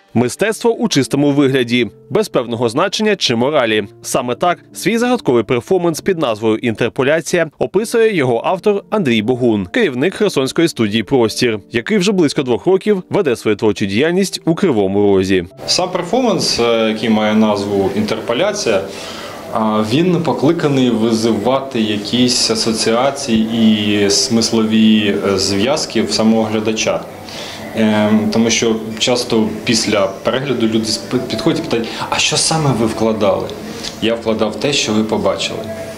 Мистецтво у чистому вигляді, без певного значення чи моралі. Саме так свій загадковий перформанс під назвою «Інтерполяція» описує його автор Андрій Богун, керівник Херсонської студії «Простір», який вже близько 2 років веде свою творчу діяльність у Кривому Розі. Сам перформанс, який має назву «Інтерполяція», він покликаний визивати якісь асоціації і смислові зв'язки в самого глядача. Тому що часто після перегляду люди підходять і питають, а що саме ви вкладали? Я вкладав те, що ви побачили.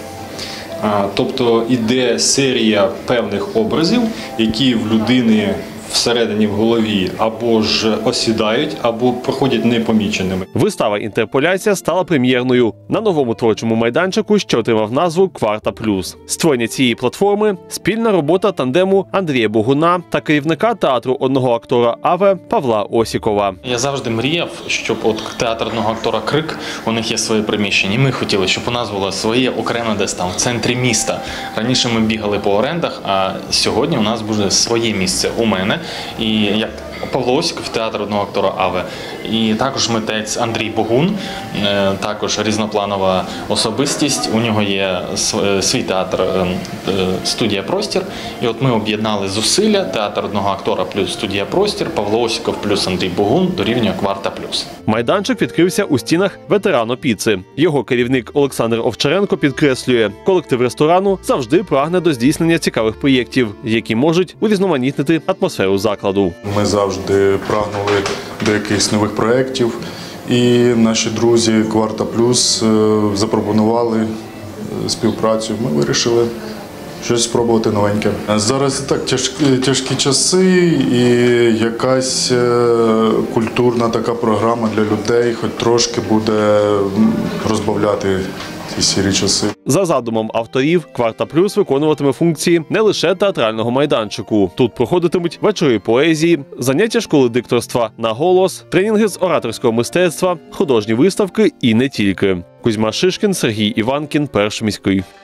Тобто іде серія певних образів, які в людини всередині в голові або ж осідають, або проходять непоміченими. Вистава «Інтерполяція» стала прем'єрною на новому творчому майданчику, що отримав назву «Кварта Плюс». Створення цієї платформи – спільна робота тандему Андрія Богуна та керівника театру одного актора «Аве» Павла Осікова. Я завжди мріяв, щоб театр одного актора «Крик», у них є своє приміщення. І ми хотіли, щоб у нас було своє окреме десь там, в центрі міста. Раніше ми бігали по орендах, а сьогодні у нас буде своє місце у мене. І як Павло Осіков, театр одного актора «Аве». І також митець Андрій Богун, також різнопланова особистість. У нього є свій театр, студія «Простір». І от ми об'єднали зусилля, театр одного актора плюс студія «Простір», Павло Осіков плюс Андрій Богун дорівнює «Кварта Плюс». Майданчик відкрився у стінах ветерану піци. Його керівник Олександр Овчаренко підкреслює, колектив ресторану завжди прагне до здійснення цікавих проєктів, які можуть урізноманітнити атмосферу закладу. Ми завжди прагнули до якихось нових проєктів, і наші друзі «Кварта Плюс» запропонували співпрацю. Ми вирішили щось спробувати новеньке. Зараз так тяжкі часи, і якась культурна така програма для людей хоч трошки буде розбавляти ці сірі часи. За задумом авторів, «Кварта Плюс» виконуватиме функції не лише театрального майданчику. Тут проходитимуть вечори поезії, заняття школи дикторства на голос, тренінги з ораторського мистецтва, художні виставки і не тільки. Кузьма Шишкін, Сергій Іванкін, Перший міський.